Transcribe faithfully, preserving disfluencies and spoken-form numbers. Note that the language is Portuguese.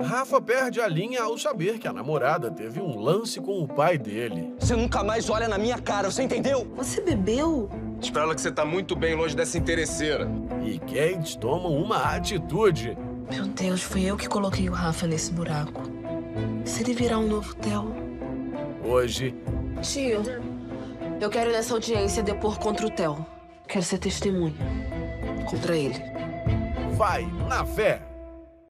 Rafa perde a linha ao saber que a namorada teve um lance com o pai dele. Você nunca mais olha na minha cara, você entendeu? Você bebeu? Espera que você tá muito bem longe dessa interesseira. E Kate toma uma atitude. Meu Deus, fui eu que coloquei o Rafa nesse buraco. Se ele virar um novo Theo? Hoje... Tio, eu quero nessa audiência depor contra o Theo. Quero ser testemunha. Contra ele. Vai na fé.